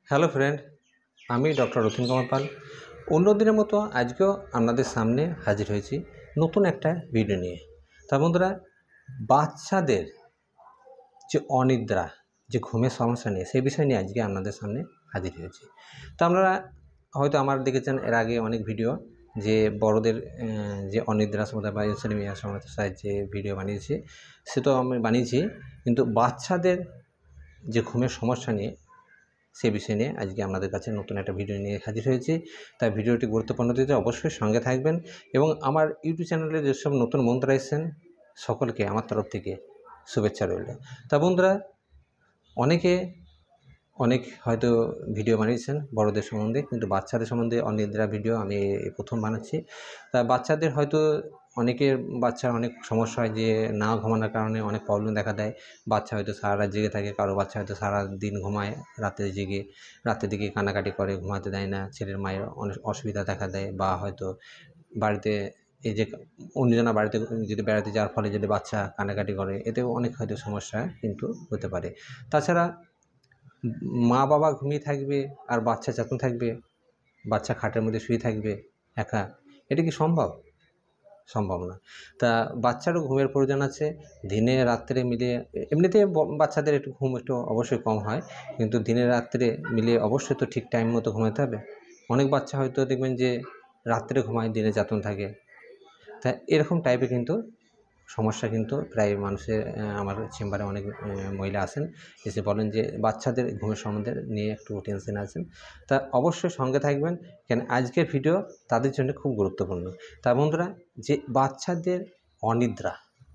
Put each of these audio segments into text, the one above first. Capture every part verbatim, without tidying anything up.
Hello friend, আমি doctor Ratin Kumar Pal. অন্য দিনের মতো আজকেও আপনাদের সামনে হাজির হয়েছি নতুন একটা ভিডিও নিয়ে। তা বন্ধুরা, বাচ্চাদের যে অনিদ্রা, যে ঘুমের সমস্যা নিয়ে সেই বিষয় নিয়ে আজকে আপনাদের সামনে হাজির হয়েছি। তো আপনারা হয়তো আমার দেখেছেন এর আগে অনেক ভিডিও, যে বড়দের যে অনিদ্রা সমস্যা বা ইনসোমনিয়া সমস্যার যে ভিডিও বানিয়েছি, সে তো আমি বানিয়েছি, কিন্তু বাচ্চাদের যে ঘুমের সমস্যা নিয়ে সে বিষয় নিয়ে আজকে আপনাদের কাছে নতুন একটা ভিডিও নিয়ে হাজির হয়েছি। তাই ভিডিওটি গুরুত্বপূর্ণ দিতে অবশ্যই সঙ্গে থাকবেন এবং আমার ইউটিউব চ্যানেলে যেসব নতুন বন্ধুরা এসেছেন সকলকে আমার তরফ থেকে শুভেচ্ছা রইল। তা বন্ধুরা, অনেকে অনেক হয়তো ভিডিও বানিয়েছেন বড়দের সম্বন্ধে, কিন্তু বাচ্চাদের সম্বন্ধে অনিদ্রা ভিডিও আমি প্রথম বানাচ্ছি। তা বাচ্চাদের হয়তো অনেকের বাচ্চার অনেক সমস্যা হয়, যে না ঘুমানোর কারণে অনেক প্রবলেম দেখা দেয়। বাচ্চা হয়তো সারা রাত জেগে থাকে, কারো বাচ্চা হয়তো সারা দিন ঘুমায়, রাতে জেগে রাতের দিকে কান্নাকাটি করে, ঘুমাতে দেয় না, ছেলের মায়ের অনেক অসুবিধা দেখা দেয়। বা হয়তো বাড়িতে এই যে অন্যজনা বাড়িতে যদি বেড়াতে যাওয়ার ফলে যদি বাচ্চা কান্নাকাটি করে, এতেও অনেক হয়তো সমস্যা কিন্তু হতে পারে। তাছাড়া মা বাবা ঘুমিয়ে থাকবে আর বাচ্চা চেতন থাকবে, বাচ্চা খাটের মধ্যে শুয়ে থাকবে একা, এটা কি সম্ভব? সম্ভব না। তা বাচ্চারও ঘুমের প্রয়োজন আছে, দিনে রাত্রে মিলিয়ে। এমনিতে বাচ্চাদের একটু ঘুম একটু অবশ্যই কম হয়, কিন্তু দিনে রাত্রে মিলিয়ে অবশ্যই তো ঠিক টাইম মতো ঘুমাতে হবে। অনেক বাচ্চা হয়তো দেখবেন যে রাত্রে ঘুমায়, দিনে চেতন থাকে। তা এরকম টাইপের কিন্তু সমস্যা কিন্তু প্রায় মানুষের, আমার চেম্বারে অনেক মহিলা আসেন, এসে বলেন যে বাচ্চাদের ঘুমের সম্বন্ধে নিয়ে একটু টেনশন আছেন। তা অবশ্যই সঙ্গে থাকবেন, কেন আজকের ভিডিও তাদের জন্য খুব গুরুত্বপূর্ণ। তা বন্ধুরা, যে বাচ্চাদের অনিদ্রা,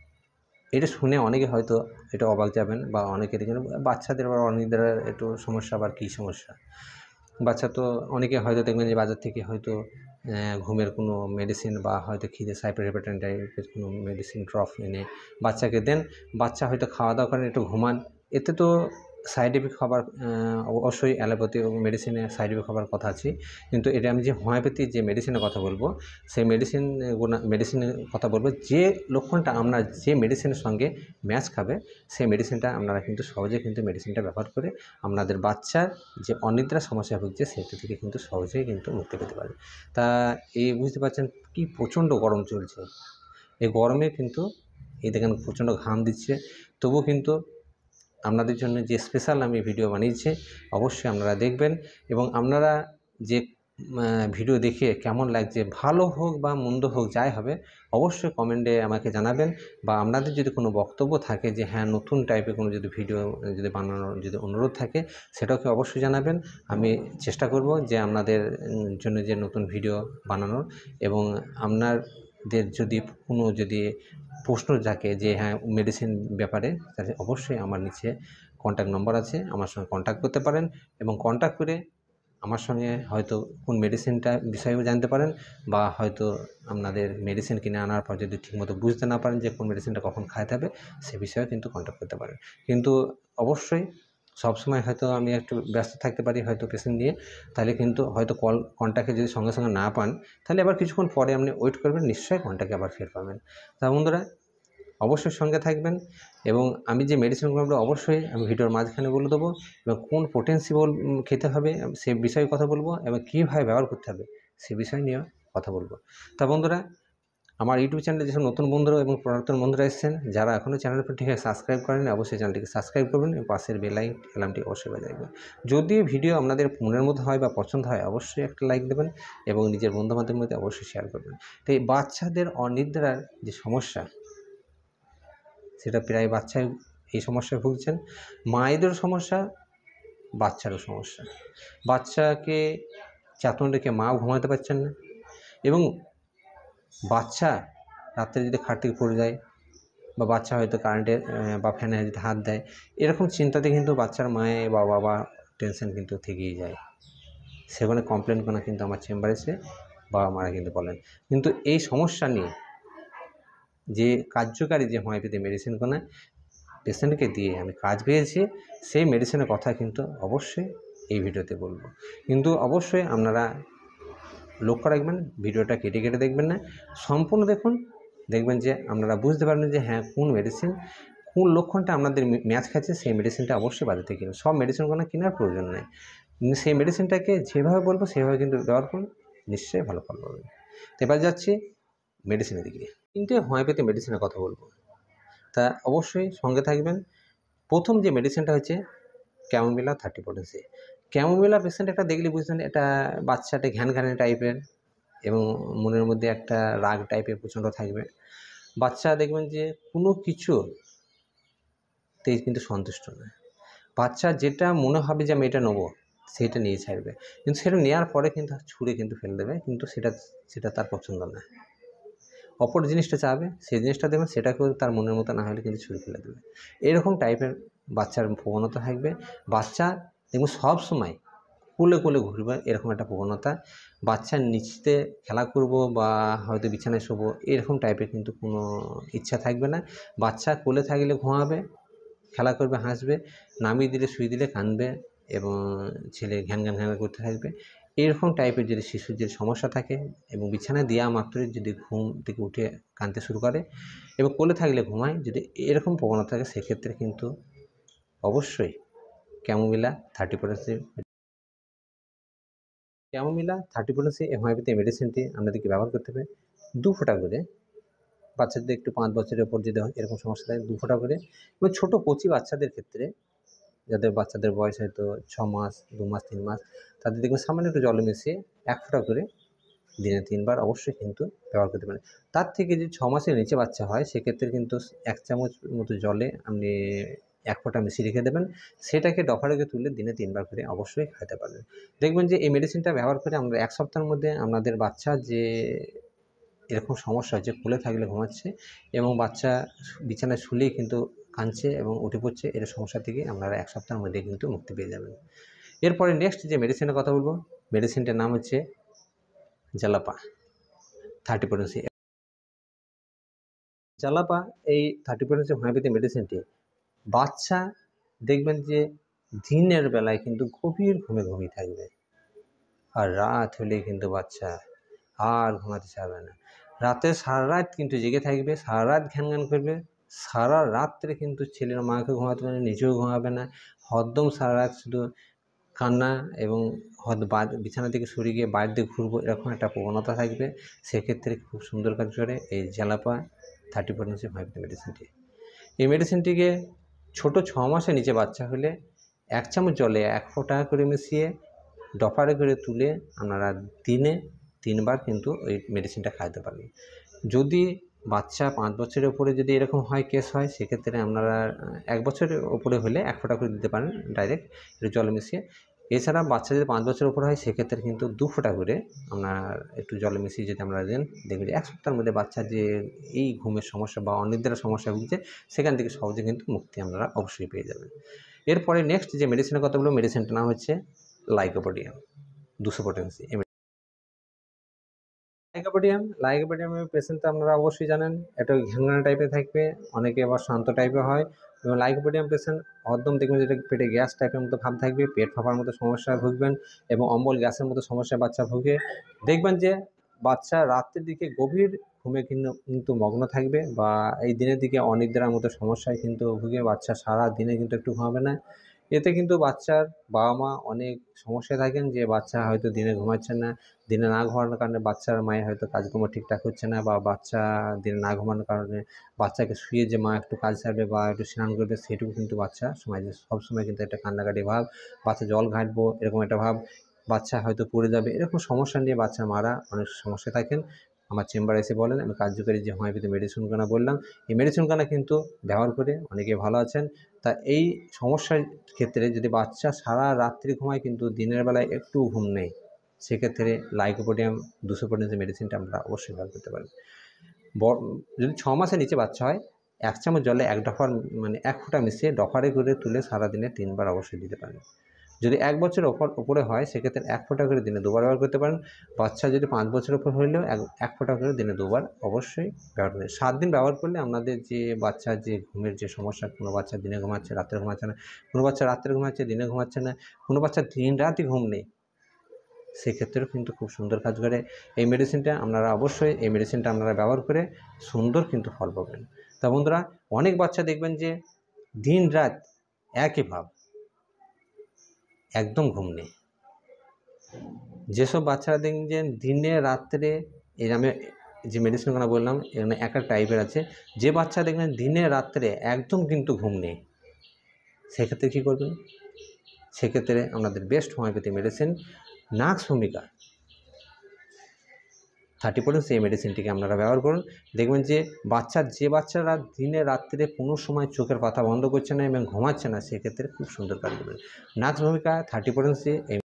এটা শুনে অনেকে হয়তো এটা অবাক যাবেন, বা অনেকের জন্য বাচ্চাদের আবার অনিদ্রার একটু সমস্যা, আবার কী সমস্যা। বাচ্চা তো অনেকে হয়তো দেখবেন যে বাজার থেকে হয়তো ঘুমের কোনো মেডিসিন বা হয়তো খিদে সাইপ্রোহেপাটাইন টাইপের কোনো মেডিসিন ড্রপ এনে বাচ্চাকে দেন। বাচ্চা হয়তো খাওয়া দাওয়া করেন, একটু ঘুমান, এতে তো সাইড এফেক্ট হবার অবশ্যই অ্যালোপ্যাথি মেডিসিনে সাইড এফেক্ট হবার কথা আছে। কিন্তু এটা আমি যে হোমিওপ্যাথি যে মেডিসিনের কথা বলবো, সেই মেডিসিন মেডিসিনের কথা বলবো, যে লক্ষণটা আপনার যে মেডিসিনের সঙ্গে ম্যাচ খাবে, সেই মেডিসিনটা আপনারা কিন্তু সহজে কিন্তু মেডিসিনটা ব্যবহার করে আপনাদের বাচ্চার যে অনিদ্রা সমস্যা ভুগছে সেটা থেকে কিন্তু সহজেই কিন্তু মুক্তি পেতে পারে। তা এই বুঝতে পারছেন কি প্রচণ্ড গরম চলছে, এই গরমে কিন্তু এই দেখেন প্রচণ্ড ঘাম দিচ্ছে, তবুও কিন্তু আপনাদের জন্য যে স্পেশাল আমি ভিডিও বানিয়েছি অবশ্যই আপনারা দেখবেন। এবং আপনারা যে ভিডিও দেখে কেমন লাগছে, ভালো হোক বা মন্দ হোক, যাই হবে অবশ্যই কমেন্টে আমাকে জানাবেন। বা আপনাদের যদি কোনো বক্তব্য থাকে যে হ্যাঁ নতুন টাইপের কোনো যদি ভিডিও যদি বানানোর যদি অনুরোধ থাকে, সেটাকে অবশ্যই জানাবেন। আমি চেষ্টা করব যে আপনাদের জন্য যে নতুন ভিডিও বানানোর। এবং আপনাদের যদি কোনো যদি প্রশ্ন থাকে যে হ্যাঁ মেডিসিন ব্যাপারে, তাহলে অবশ্যই আমার নিচে কন্ট্যাক্ট নম্বর আছে, আমার সঙ্গে কন্ট্যাক্ট করতে পারেন। এবং কন্ট্যাক্ট করে আমার সঙ্গে হয়তো কোন মেডিসিনটা বিষয়েও জানতে পারেন, বা হয়তো আপনাদের মেডিসিন কিনে আনার পর যদি ঠিকমতো বুঝতে না পারেন যে কোন মেডিসিনটা কখন খাইতে হবে, সে বিষয়েও কিন্তু কন্ট্যাক্ট করতে পারেন। কিন্তু অবশ্যই সবসময় হয়তো আমি একটু ব্যস্ত থাকতে পারি হয়তো পেশেন্ট নিয়ে, তাহলে কিন্তু হয়তো কল কন্ট্যাক্টে যদি সঙ্গে সঙ্গে না পান, তাহলে আবার কিছুক্ষণ পরে আপনি ওয়েট করবেন, নিশ্চয়ই কন্ট্যাক্টে আবার ফের পাবেন। তা বন্ধুরা, অবশ্যই সঙ্গে থাকবেন। এবং আমি যে মেডিসিনগুলো অবশ্যই আমি ভিডিওর মাঝখানে বলে দেবো, এবং কোন পোটেন্সি বল খেতে হবে সে বিষয়ে কথা বলবো, এবং কীভাবে ব্যবহার করতে হবে সে বিষয় নিয়েও কথা বলবো। তা বন্ধুরা, আমার ইউটিউব চ্যানেলে যেসব নতুন বন্ধুরা এবং পুরাতন বন্ধুরা এসেছেন, যারা এখনও চ্যানেলটি ঠিক সাবস্ক্রাইব করেন, অবশ্যই চ্যানেলটিকে সাবস্ক্রাইব করবেন এবং পাশের বেল আইকনটি অবশ্যই বাজিয়ে রাখবেন। যদি ভিডিও আপনাদের মনের মধ্যে হয় বা পছন্দ হয়, অবশ্যই একটা লাইক দেবেন এবং নিজের বন্ধুবান্ধবের মধ্যে অবশ্যই শেয়ার করবেন। তো এই বাচ্চাদের অনিদ্রার যে সমস্যা, সেটা প্রায় বাচ্চাই এই সমস্যায় ভুগছেন। মায়েদেরও সমস্যা, বাচ্চারও সমস্যা। বাচ্চাকে চেতন রেখে মাও ঘুমাতে পারছেন না, এবং বাচ্চা রাত্রে যদি খাট থেকে পড়ে যায়, বা বাচ্চা হয়তো কারেন্টে বা ফ্যানে যদি হাত দেয়, এরকম চিন্তাতে কিন্তু বাচ্চার মায়ে বা বাবা টেনশন কিন্তু থেকেই যায়। সেখানে কমপ্লেন করে কিন্তু আমার চেম্বারে এসে বাবা মারা কিন্তু বলেন। কিন্তু এই সমস্যা নিয়ে যে কার্যকারী যে হোমিওপ্যাথি মেডিসিনগুলো পেশেন্টকে দিয়ে আমি কাজ পেয়েছি, সেই মেডিসিনের কথা কিন্তু অবশ্যই এই ভিডিওতে বলবো। কিন্তু অবশ্যই আপনারা লক্ষ্য রাখবেন, ভিডিওটা কেটে কেটে দেখবেন না, সম্পূর্ণ দেখুন। দেখবেন যে আপনারা বুঝতে পারবেন যে হ্যাঁ কোন মেডিসিন কোন লক্ষণটা আপনাদের ম্যাচ খাচ্ছে, সেই মেডিসিনটা অবশ্যই বাজার থেকে কিনুন। সব মেডিসিনগুলো কেনার প্রয়োজন নেই। সেই মেডিসিনটাকে যেভাবে বলবো সেভাবে কিন্তু ব্যবহার করুন, নিশ্চয়ই ভালো ফল পাবেন। তো এবার যাচ্ছি মেডিসিনের দিকে। তিনটে হোমিওপ্যাথি মেডিসিনের কথা বলবো, তা অবশ্যই সঙ্গে থাকবেন। প্রথম যে মেডিসিনটা হচ্ছে chamomilla thirty potency. Chamomilla patient একটা দেখলে বুঝবেন এটা বাচ্চাটা ঘ্যান ঘ্যানে টাইপের এবং মনের মধ্যে একটা রাগ টাইপের প্রচণ্ড থাকবে। বাচ্চা দেখবেন যে কোনো কিছুতেই কিন্তু সন্তুষ্ট নয়। বাচ্চা যেটা মনে হবে যে আমি এটা নেবো, সেটা নিয়ে ছাড়বে, কিন্তু সেটা নেওয়ার পরে কিন্তু ছুঁড়ে কিন্তু ফেলে দেবে, কিন্তু সেটা সেটা তার পছন্দ না। অপর জিনিসটা চাবে, সেই জিনিসটা দেবেন, সেটাকেও তার মনের মতো না হলে কিন্তু ছুঁড়ে ফেলে দেবে। এরকম টাইপের বাচ্চার প্রবণতা থাকবে। বাচ্চা দেখুন সব সময় কোলে কোলে ঘুরবে, এরকম একটা প্রবণতা। বাচ্চার নিচতে খেলা করব বা হয়তো বিছানায় শোবো, এরকম টাইপের কিন্তু কোনো ইচ্ছা থাকবে না। বাচ্চা কোলে থাকলে ঘুমাবে, খেলা করবে, হাসবে, নামিয়ে দিলে শুয়ে দিলে কাঁদবে এবং ছেলে ঘ্যান ঘ্যান ঘ্যান করতে থাকবে। এরকম টাইপের যদি শিশুর যদি সমস্যা থাকে এবং বিছানায় দেওয়া মাত্রই যদি ঘুম থেকে উঠে কাঁদতে শুরু করে এবং কোলে থাকলে ঘুমায়, যদি এরকম প্রবণতা থাকে, সেক্ষেত্রে কিন্তু অবশ্যই chamomilla thirty potency chamomilla thirty potency এই হোমিওপ্যাথি মেডিসিনটি আপনাদেরকে ব্যবহার করতে হবে দু ফোঁটা করে। বাচ্চাদের একটু পাঁচ বছরের ওপর যদি হয় এরকম সমস্যা থাকে, দু ফোঁটা করে। এবং ছোটো কচি বাচ্চাদের ক্ষেত্রে, যাদের বাচ্চাদের বয়স হয়তো ছ মাস, দু মাস, তিন মাস, তাদের দেখবেন সামান্য একটু জলে মিশিয়ে এক ফোঁটা করে দিনে তিনবার অবশ্যই কিন্তু ব্যবহার করতে পারেন। তার থেকে যদি ছ মাসের নিচে বাচ্চা হয়, সেক্ষেত্রে কিন্তু এক চামচ মতো জলে আপনি এক ফোঁটা মিশিয়ে রেখে দেবেন, সেটাকে ডফারেকে তুলে দিনে তিনবার করে অবশ্যই খাইতে পারবেন। দেখবেন যে এই মেডিসিনটা ব্যবহার করে আমরা এক সপ্তাহের মধ্যে আপনাদের বাচ্চা যে এরকম সমস্যা হচ্ছে, কোলে থাকলে ঘুমাচ্ছে এবং বাচ্চা বিছানায় শুলেই কিন্তু কাঁদছে এবং উঠে পড়ছে, এর সমস্যা থেকে আপনারা এক সপ্তাহের মধ্যে কিন্তু মুক্তি পেয়ে যাবেন। এরপরে নেক্সট যে মেডিসিনের কথা বলবো, মেডিসিনটার নাম হচ্ছে জালাপা থার্টি পোটেন্সি। জালাপা এই থার্টি পোটেন্সি হোমিওপ্যাথি মেডিসিনটি বাচ্চা দেখবেন যে দিনের বেলায় কিন্তু গভীর ঘুমে ঘুমিয়ে থাকবে, আর রাত হলেই কিন্তু বাচ্চা আর ঘুমাতে চাইবে না। রাতে সারা রাত কিন্তু জেগে থাকবে, সারা রাত ঘ্যান ঘ্যান করবে, সারা রাত্রে কিন্তু ছেলের মাকে ঘুমাতে পারে না, নিজেও ঘুমাবে না, হরদম সারা রাত শুধু কান্না এবং হয়তো বিছানা থেকে সরে গিয়ে বাইরে দিয়ে ঘুরবো, এরকম একটা প্রবণতা থাকবে। সেক্ষেত্রে খুব সুন্দর কাজ করে এই জালাপা থার্টি পোটেন্সি হোমিওপ্যাথি মেডিসিনটি। এই মেডিসিনটিকে ছোটো ছ মাসের নিচে বাচ্চা হলে এক চামচ জলে এক ফোঁটা করে মিশিয়ে ডফারে করে তুলে আপনারা দিনে তিনবার কিন্তু ওই মেডিসিনটা খাইতে পারবেন। যদি বাচ্চা পাঁচ বছরের ওপরে যদি এরকম হয়, কেস হয়, সেক্ষেত্রে আপনারা এক বছরের ওপরে হলে এক ফোঁটা করে দিতে পারেন ডাইরেক্ট একটু জলে মিশিয়ে। এছাড়া বাচ্চা যদি পাঁচ বছরের ওপরে হয়, সেক্ষেত্রে কিন্তু দু ফোঁটা করে আপনার একটু জলে মিশিয়ে যদি আমরা দেন, দেখবেন এক সপ্তাহের মধ্যে বাচ্চার যে এই ঘুমের সমস্যা বা অনিদ্রার সমস্যা ভুগছে, সেখান থেকে সহজে কিন্তু মুক্তি আপনারা অবশ্যই পেয়ে যাবেন। এরপরে নেক্সট যে মেডিসিনের কথা বলবো, মেডিসিনটার নাম হচ্ছে লাইকোপোডিয়াম দুশো পোটেন্সি। লাইকোপোডিয়াম লাইকোপোডিয়ামের পেশেন্ট তো আপনারা অবশ্যই জানেন, এটা ঘ্যানঘ্যানা টাইপের থাকবে, অনেকে আবার শান্ত টাইপের হয়। এবং লাইকোপোডিয়াম পেশেন্ট হরদম দেখবেন যেটা পেটে গ্যাস টাইপের মতো ভাব থাকবে, পেট ফাঁপার মতো সমস্যায় ভুগবেন এবং অম্বল গ্যাসের মতো সমস্যায় বাচ্চা ভুগে। দেখবেন যে বাচ্চা রাত্রের দিকে গভীর ঘুমে কিন্তু কিন্তু মগ্ন থাকবে বা এই দিনের দিকে অনিদ্রার মতো সমস্যায় কিন্তু ভুগে বাচ্চা সারা দিনে কিন্তু একটু ঘুমাবে না। এতে কিন্তু বাচ্চার বাবা মা অনেক সমস্যায় থাকেন, যে বাচ্চা হয়তো দিনে ঘুমাচ্ছে না, দিনে না ঘুমানোর কারণে বাচ্চার মায়ের হয়তো কাজকর্ম ঠিকঠাক হচ্ছে না, বা বাচ্চা দিনে না ঘুমানোর কারণে বাচ্চাকে শুয়ে যে মা একটু কাজ সারবে বা একটু স্নান করবে, সেটুকু কিন্তু বাচ্চা সময় সবসময় কিন্তু একটা কান্নাকাটি ভাব, বাচ্চা জল ঘাঁটবো এরকম একটা ভাব, বাচ্চা হয়তো পড়ে যাবে, এরকম সমস্যা নিয়ে বাচ্চার মারা অনেক সমস্যা থাকেন। আমার চেম্বারে এসে বলেন, আমি কার্যকরী যে হোমিওপ্যাথি মেডিসিনখানা বললাম, এই মেডিসিনখানা কিন্তু ব্যবহার করে অনেকে ভালো আছেন। তা এই সমস্যার ক্ষেত্রে যদি বাচ্চা সারা রাত্রি ঘুমায় কিন্তু দিনের বেলায় একটু ঘুম নেই, সেক্ষেত্রে লাইকোপোডিয়াম দুশো পোটেন্সি মেডিসিনটা আমরা অবশ্যই ব্যবহার করতে পারি। যদি ছ মাসের নিচে বাচ্চা হয়, এক চামচ জলে এক ডফার মানে এক ফোঁটা মিশিয়ে ডফারে করে তুলে সারাদিনে তিনবার অবশ্যই দিতে পারেন। যদি এক বছরের ওপর উপরে হয়, সেক্ষেত্রে এক ফোঁটা করে দিনে দুবার ব্যবহার করতে পারেন। বাচ্চা যদি পাঁচ বছরের উপর হলেও এক এক ফোঁটা করে দিনে দুবার অবশ্যই ব্যবহার করেন। সাত দিন ব্যবহার করলে আপনাদের যে বাচ্চার যে ঘুমের যে সমস্যা, কোনো বাচ্চা দিনে ঘুমাচ্ছে রাত্রে ঘুমাচ্ছে না, কোনো বাচ্চা রাত্রে ঘুমাচ্ছে দিনে ঘুমাচ্ছে না, কোনো বাচ্চার দিন রাতই ঘুম নেই, সেক্ষেত্রেও কিন্তু খুব সুন্দর কাজ করে এই মেডিসিনটা। আপনারা অবশ্যই এই মেডিসিনটা আপনারা ব্যবহার করে সুন্দর কিন্তু ফল পাবেন। তা বন্ধুরা, অনেক বাচ্চা দেখবেন যে দিন রাত একই ভাব, একদম ঘুম নেই, যেসব বাচ্চারা দেখবেন দিনে রাত্রে, এর আমি যে মেডিসিনগুলো বললাম এখানে একটা টাইপের আছে, যে বাচ্চা দেখবেন দিনে রাত্রে একদম কিন্তু ঘুম নেই, সেক্ষেত্রে কী করবেন? সেক্ষেত্রে আমাদের বেস্ট হোমিওপ্যাথি মেডিসিন নাক্স ভূমিকা থার্টি পার্সেন্ট এই মেডিসিনটিকে আপনারা ব্যবহার করুন। দেখবেন যে বাচ্চার যে বাচ্চারা দিনে রাত্রে কোনো সময় চোখের পাতা বন্ধ করছে না এবং ঘুমাচ্ছে না, সেক্ষেত্রে খুব সুন্দর কাজ করবে নাক্স ভূমিকা থার্টি পার্সেন্ট। এই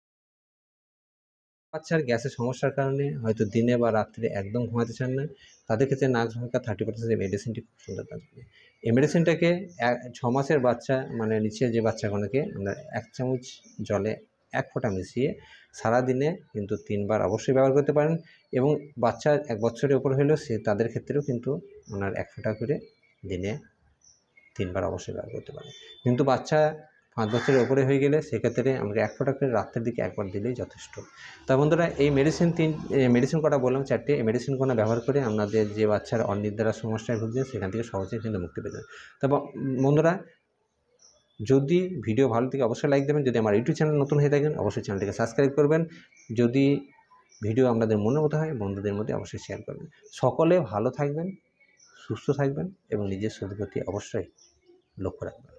বাচ্চার গ্যাসের সমস্যার কারণে হয়তো দিনে বা রাত্রে একদম ঘুমাতে চান না, তাদের ক্ষেত্রে নাক্স ভূমিকা থার্টি পার্সেন্ট এই মেডিসিনটি খুব সুন্দর কাজ করে। এই মেডিসিনটাকে ছ মাসের বাচ্চা মানে নিচে যে বাচ্চাগুলোকে আমরা এক চামচ জলে এক ফোঁটা মিশিয়ে সারাদিনে কিন্তু তিনবার অবশ্যই ব্যবহার করতে পারেন, এবং বাচ্চা এক বছরের উপর হলেও সে তাদের ক্ষেত্রেও কিন্তু ওনার এক ফোঁটা করে দিনে তিনবার অবশ্যই ব্যবহার করতে পারেন। কিন্তু বাচ্চা পাঁচ বছরের উপরে হয়ে গেলে সেক্ষেত্রে আমাকে এক ফোঁটা করে রাত্রের দিকে একবার দিলেই যথেষ্ট। তা বন্ধুরা, এই মেডিসিন তিন মেডিসিন কটা বললাম চারটে, এই মেডিসিন কটা ব্যবহার করে আপনাদের যে বাচ্চার অনিদ্রার সমস্যায় ভুগছে সেখান থেকে সহজেই কিন্তু মুক্তি পেতে। তা বন্ধুরা, যদি ভিডিও ভালো থেকে অবশ্যই লাইক দেবেন, যদি আমার ইউটিউব চ্যানেল নতুন হয়ে থাকেন অবশ্যই চ্যানেলটিকে সাবস্ক্রাইব করবেন, যদি ভিডিও আপনাদের মনের মতো হয় বন্ধুদের মধ্যে অবশ্যই শেয়ার করবেন। সকলে ভালো থাকবেন, সুস্থ থাকবেন এবং নিজের শরীরের প্রতি অবশ্যই লক্ষ্য রাখবেন।